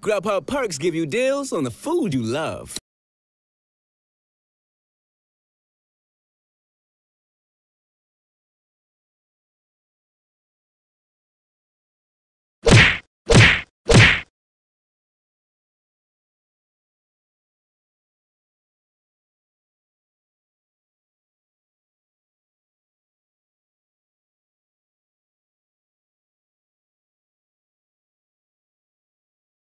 Grubhub perks give you deals on the food you love.